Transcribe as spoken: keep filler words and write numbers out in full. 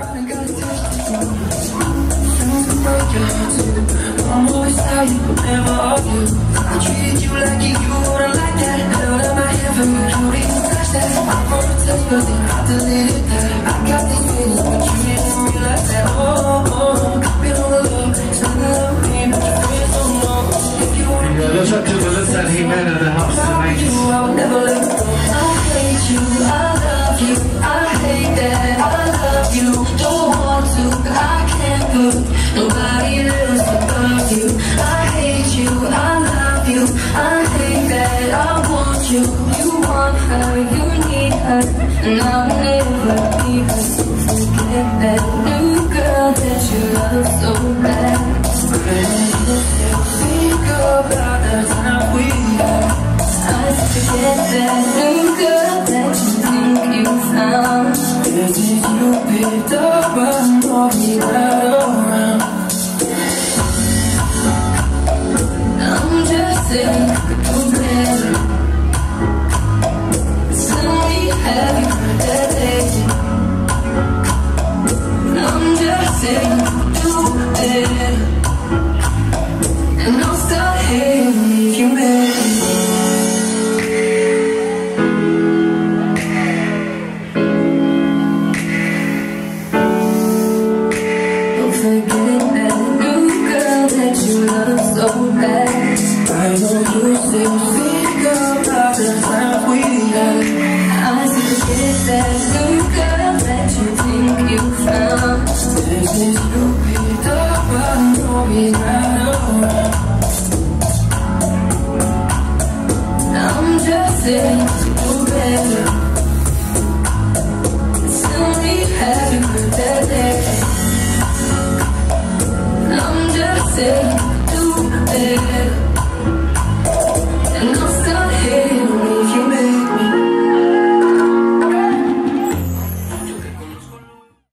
I'm always tired, but never of you. I treated you like you, you wouldn't like that. Held up my hand for you, don't even touch that. I wrote a text, but then I deleted that. I got these feelings, but you didn't realize that. Oh, oh, oh, been on the low, send the love me, but your friends don't know. If you wanna be, لو شفت بلسان هيمان in the house tonight. I would never let go. I hate you, I love you, I hate that. I love you, don't want to, but I can't put nobody else above you. I hate you, I love you, I hate that. I want you, you want her, you need her, and I'll never be her. So forget that new girl that you love so bad. Think about the time we had. I forget that new girl that you think you found. Cause if you picked up, I'm walking right around. I'm just saying, do better. Tell me, have you heard that?